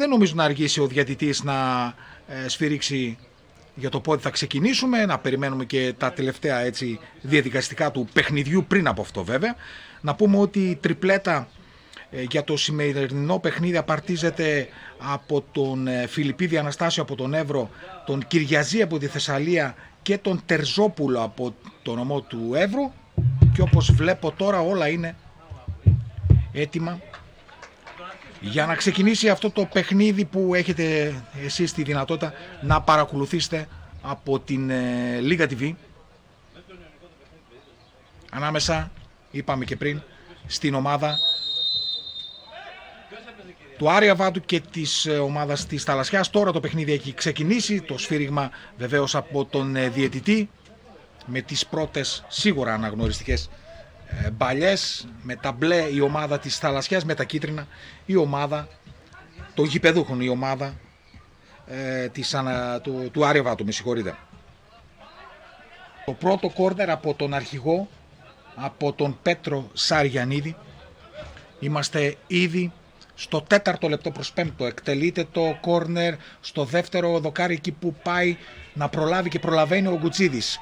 δεν νομίζω να αργήσει ο διαιτητής να σφυρίξει για το πότε θα ξεκινήσουμε, να περιμένουμε και τα τελευταία έτσι διαδικαστικά του παιχνιδιού πριν από αυτό βέβαια. Να πούμε ότι η τριπλέτα για το σημερινό παιχνίδι απαρτίζεται από τον Φιλιππίδη Αναστάσιο από τον Εύρο, τον Κυριαζή από τη Θεσσαλία και τον Τερζόπουλο από τον νομό του Εύρου, και όπως βλέπω τώρα όλα είναι έτοιμα για να ξεκινήσει αυτό το παιχνίδι που έχετε εσείς τη δυνατότητα να παρακολουθήσετε από την Λίγα TV, ανάμεσα, είπαμε και πριν, στην ομάδα του Άρη Βάτου και της ομάδας της Θαλασσιάς. Τώρα το παιχνίδι έχει ξεκινήσει, το σφύριγμα βεβαίως από τον διαιτητή, με τις πρώτες σίγουρα αναγνωριστικές μπαλιές, με τα μπλε η ομάδα της Θαλασσιάς, με τα κίτρινα η ομάδα των γηπεδούχων, η ομάδα του Άρη Βάτου, με συγχωρείτε. Το πρώτο κόρνερ από τον αρχηγό, από τον Πέτρο Σαριανίδη. Είμαστε ήδη στο 4ο λεπτό προς 5ο. Εκτελείται το κόρνερ στο δεύτερο δοκάρι, εκεί που πάει να προλάβει και προλαβαίνει ο Γκουτσίδης.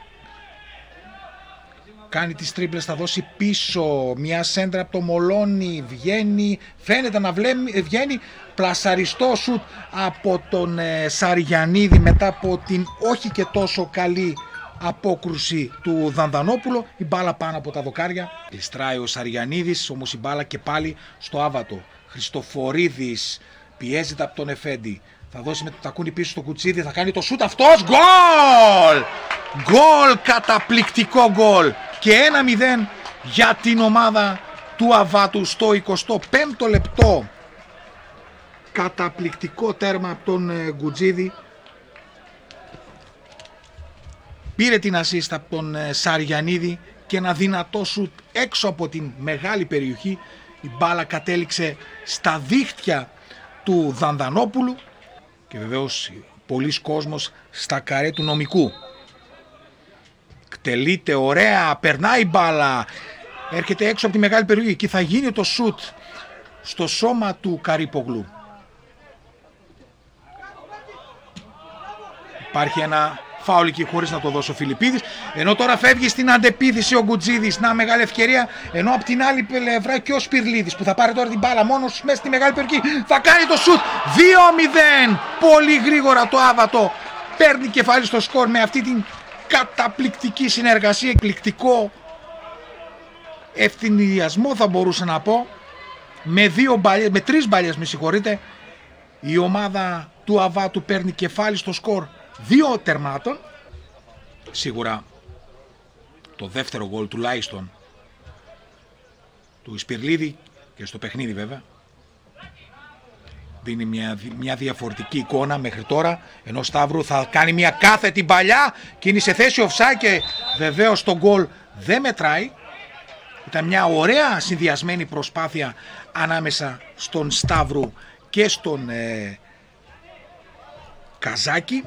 Κάνει τις τρίπλες, θα δώσει πίσω μια σέντρα από το Μολόνι, βγαίνει, φαίνεται να βγαίνει, πλασαριστό σουτ από τον Σαριανίδη μετά από την όχι και τόσο καλή απόκρουση του Δανδανόπουλο. Η μπάλα πάνω από τα δοκάρια, ληστράει ο Σαριανίδης, όμως η μπάλα και πάλι στο άβατο. Χριστοφορίδης πιέζεται από τον Εφέντη, θα δώσει με το τακούνι πίσω στο Κουτσίδη, θα κάνει το σούτ αυτός, γκολ! Γκολ, καταπληκτικό γκολ, και 1-0 για την ομάδα του Αβάτου στο 25ο λεπτό. Καταπληκτικό τέρμα από τον Γκουτζίδη, πήρε την ασίστα από τον Σαριανίδη και ένα δυνατό σουτ έξω από την μεγάλη περιοχή. Η μπάλα κατέληξε στα δίχτυα του Δανδανόπουλου και βεβαίως πολλής κόσμος στα καρέ του νομικού. Κτελείται ωραία, περνάει η μπάλα, έρχεται έξω από τη μεγάλη περιοχή και θα γίνει το σουτ στο σώμα του Καρύπογλου. Υπάρχει ένα φάουλ εκεί χωρίς να το δώσει ο Φιλιππίδης, ενώ τώρα φεύγει στην αντεπίθεση ο Γκουτζίδης, να μεγάλη ευκαιρία, ενώ από την άλλη πλευρά και ο Σπυρλίδης που θα πάρει τώρα την μπάλα μόνος μέσα στη μεγάλη περιοχή, θα κάνει το σουτ, 2-0, πολύ γρήγορα το Άβατο παίρνει κεφάλι στο σκορ με αυτή την καταπληκτική συνεργασία, εκπληκτικό ευθυνδιασμό θα μπορούσα να πω, με 3 μπαλιές με συγχωρείτε, η ομάδα του Αβάτου παίρνει κεφάλι στο σκορ 2 τερμάτων. Σίγουρα το δεύτερο γκολ τουλάχιστον του Σπυρλίδη και στο παιχνίδι βέβαια δίνει μια διαφορετική εικόνα μέχρι τώρα, ενώ Σταύρου θα κάνει μια κάθετη παλιά και είναι σε θέση offside και βεβαίως το γκολ δεν μετράει. Ήταν μια ωραία συνδυασμένη προσπάθεια ανάμεσα στον Σταύρου και στον Καζάκη.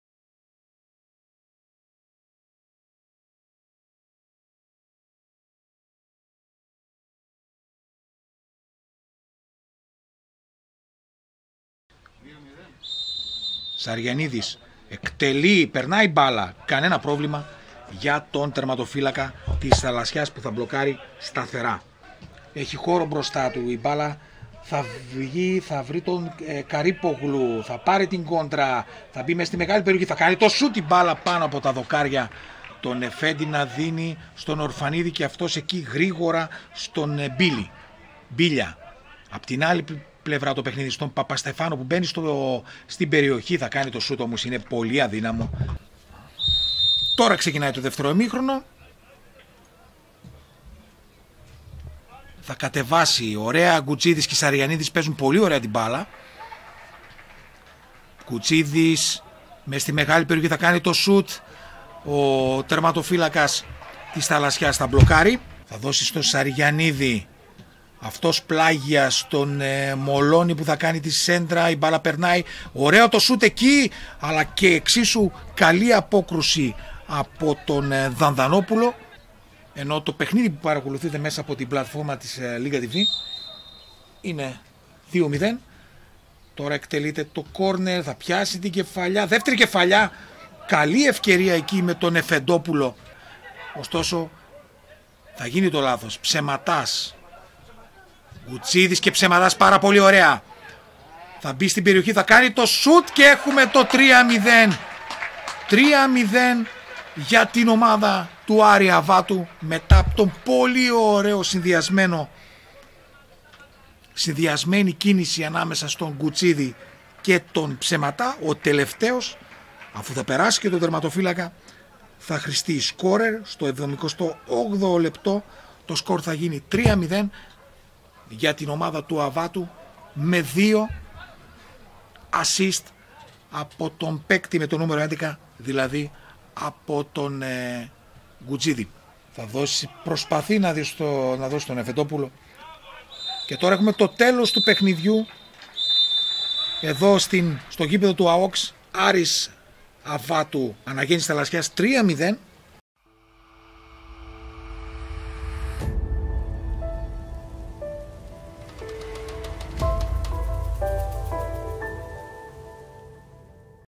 Σαριανίδης εκτελεί, περνάει μπάλα, κανένα πρόβλημα για τον τερματοφύλακα της Θαλασσιάς που θα μπλοκάρει σταθερά. Έχει χώρο μπροστά του, η μπάλα θα βγει, θα βρει τον Καρύπογλου, θα πάρει την κόντρα, θα μπει μέσα στη μεγάλη περιοχή, θα κάνει το σούτ, η μπάλα πάνω από τα δοκάρια. Τον Εφέντη να δίνει στον Ορφανίδη και αυτός εκεί γρήγορα στον Μπίλια. Απ' την άλλη πλευρά το παιχνίδι στον Παπαστεφάνο που μπαίνει στην περιοχή, θα κάνει το σούτ, όμως είναι πολύ αδύναμο. Τώρα ξεκινάει το δεύτερο ημίχρονο. Θα κατεβάσει ωραία, Γκουτσίδης και Σαριανίδης παίζουν πολύ ωραία την μπάλα. Γκουτσίδης μες στη μεγάλη περιοχή θα κάνει το σούτ. Ο τερματοφύλακας της Θαλασσιάς θα μπλοκάρει. Θα δώσει στο Σαριανίδη. Αυτός πλάγια στον Μολόνι που θα κάνει τη σέντρα, η μπάλα περνάει, ωραίο το σούτ εκεί, αλλά και εξίσου καλή απόκρουση από τον Δανδανόπουλο. Ενώ το παιχνίδι που παρακολουθείτε μέσα από την πλατφόρμα της Λίγα TV είναι 2-0 Τώρα εκτελείται το κόρνερ, θα πιάσει την κεφαλιά. Δεύτερη κεφαλιά, καλή ευκαιρία εκεί με τον Εφεντόπουλο. Ωστόσο θα γίνει το λάθος. Ψεματάς. Γκουτσίδης και Ψεματάς πάρα πολύ ωραία. Θα μπει στην περιοχή, θα κάνει το σουτ και έχουμε το 3-0. 3-0 για την ομάδα του Άρη Αβάτου μετά από τον πολύ ωραίο συνδυασμένη κίνηση ανάμεσα στον Γκουτσίδη και τον Ψεματά. Ο τελευταίος, αφού θα περάσει και τον τερματοφύλακα, θα χρηστεί σκόρερ στο 78ο λεπτό. Το σκορ θα γίνει 3-0 για την ομάδα του Αβάτου με 2 assist από τον παίκτη με το νούμερο 11, δηλαδή από τον Γκουτσίδη. Θα δώσει, προσπαθεί να δώσει τον Εφεντόπουλο. Και τώρα έχουμε το τέλος του παιχνιδιού εδώ στο γήπεδο του ΑΟΚΣ. Άρης Αβάτου Αναγέννησης Θαλασσιάς 3-0.